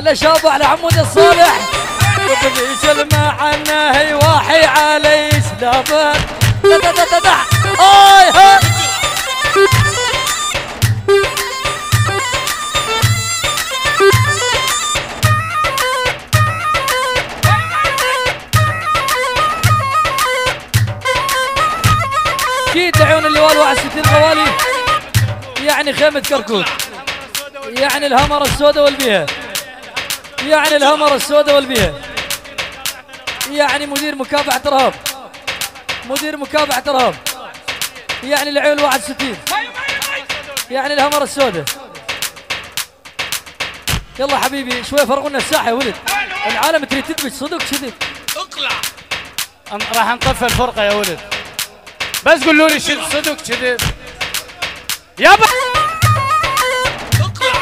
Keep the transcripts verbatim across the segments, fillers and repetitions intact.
احلى شابه على عمود الصالح وبديش المعنى هي واحي علي سلابه دا دا دا دا اي ها اكيد عيون اللواء واحد وستين غوالي يعني خيمة كركوك يعني الهمر السوداء والبيها يعني الهمر السوداء والبيها يعني مدير مكافحة ارهاب مدير مكافحة ارهاب يعني العيون واحد وستين يعني الهمر السوداء. يلا حبيبي شوي فرغوا لنا الساحة يا ولد العالم تريد تدمج صدق كذب اقلع راح نطفي الفرقة يا ولد بس قولوا لي شد صدق كذب يابا اقلع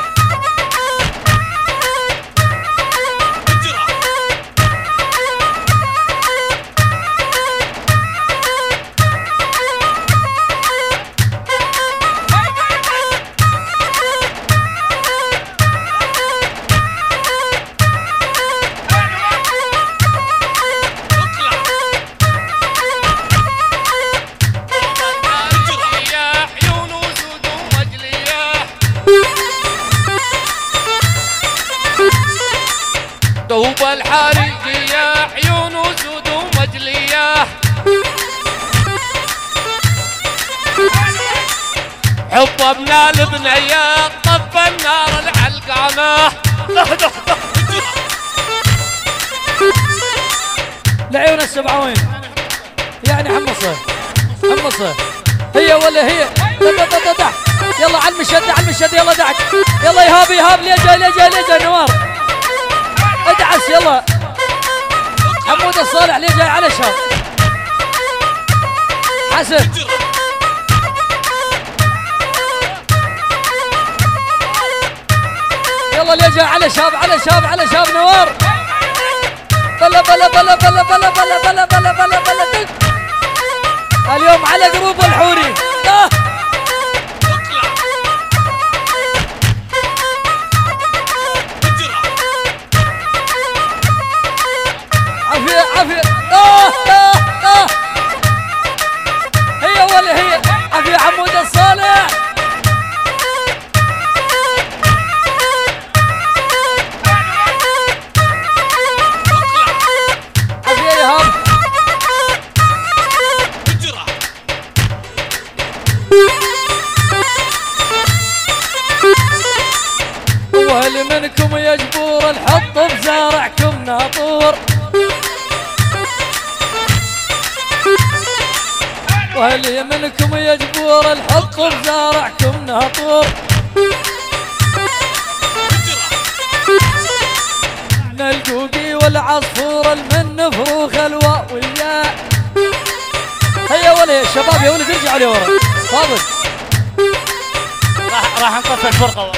دوب الحريقية عيون وسود ومجلية حب ابن البنية طف النار العلقانة لعيون السبعوين يعني حمصة حمصة هي ولا هي دا دا دا دا. يلا على المشد على المشد يلا دعك يلا يهاب يهاب ليه جاي ليه جاي ليه جاي نوار ادعس يلا حمود الصالح ليه جاي على شاب حسن يلا ليه جاي على شاب على شاب على شاب نوار بلا بلا بلا بلا بلا بلا بلا بلا بلا بلا اليوم على جروب الحوري آه. عافية عافية آه آه آه هي ولا هي عافية عمود الصالح عافية يهاب وهل منكم يا جبور الحط بزارعكم ناطور وهل منكم يا جبور الحط بزارعكم ناطور من القوقي والعصفور المن فروخ الواوية هيا ولا يا شباب يا ولد ارجعوا لي ورا فاضل راح راح نطفي الفرقة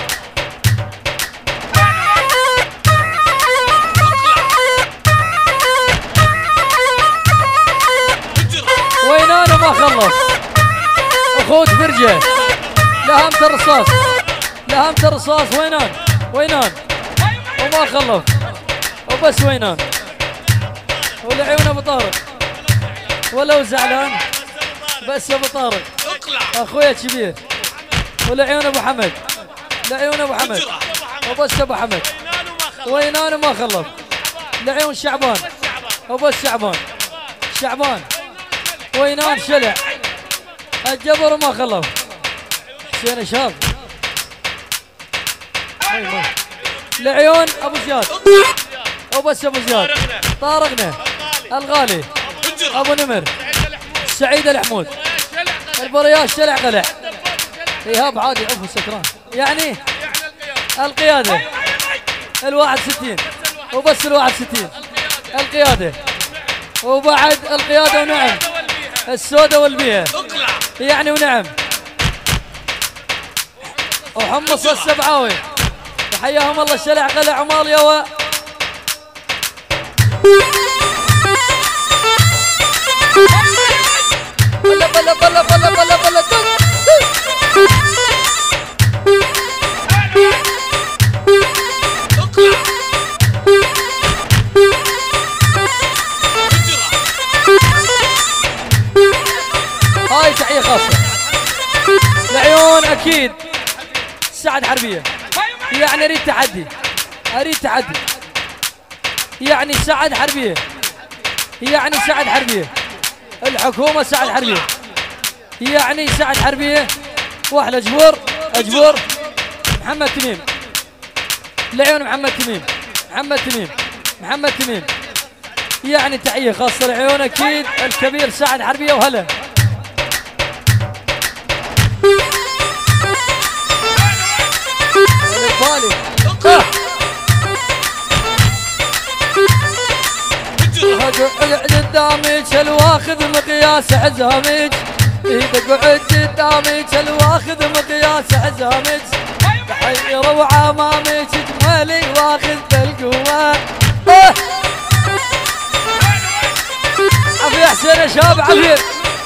وين انا ما خلص اخوك فرجه لهمت الرصاص لهمت الرصاص وينان وينان وما خلص وبس وينان ولعيون ابو طارق ولو زعلان بس ابو طارق اخويا الكبير ولعيون ابو حمد لعيون ابو حمد وبس ابو حمد وينان وما خلص لعيون شعبان وبس شعبان شعبان وينان شلع الجبر وما خلص حسين شاب لعيون ابو زياد وبس ابو زياد طارقنا الغالي ابو نمر سعيد الحمود البرياش شلع قلع ايهاب عادي عفو سكران يعني القياده الواحد ستين وبس الواحد ستين القياده وبعد القياده ونعم السوداء والبيئة يعني ونعم وحمص السبعاوي وحياهم الله الشلع قلع عمال يوا بلا بلا بلا بلا بلا بلا العيون اكيد سعد حربيه، يعني اريد تحدي اريد تحدي، يعني سعد حربيه، يعني سعد حربيه، الحكومه سعد حربيه، يعني سعد حربيه، واحلى جبور اجبور محمد تميم، العيون محمد تميم، محمد تميم، محمد تميم، يعني تحيه خاصه العيون اكيد الكبير سعد حربيه وهلا. بالي اقعد قدامك الواخذ مقياس حزامك، اقعد قدامك الواخذ مقياس حزامك، تحير وعمامك جمالي واخذ بالقوه. عافية حسين يا شباب عافية.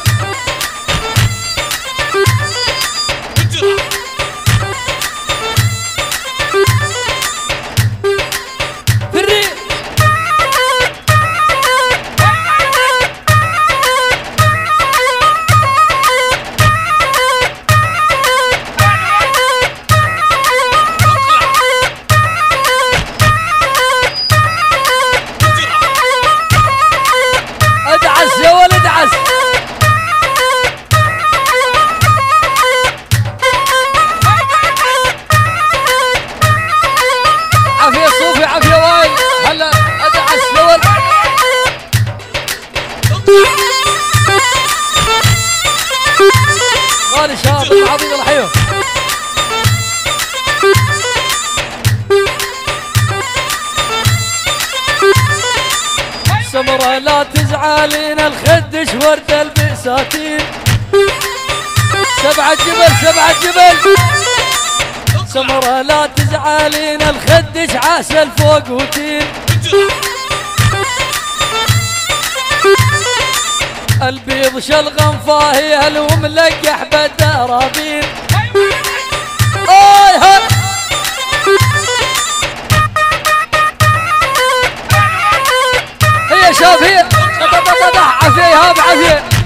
غالي شاب العظيم الله يحييه. سمرة لا تزعلين الخدش ورد البساتين، سبعة جبل سبعة جبل. سمرة لا تزعلين الخدش عسل فوق وتين، البيض شلغم فاهي وملقح بالدرابين. اوه ها هي شاف هي عافيه بعافيه.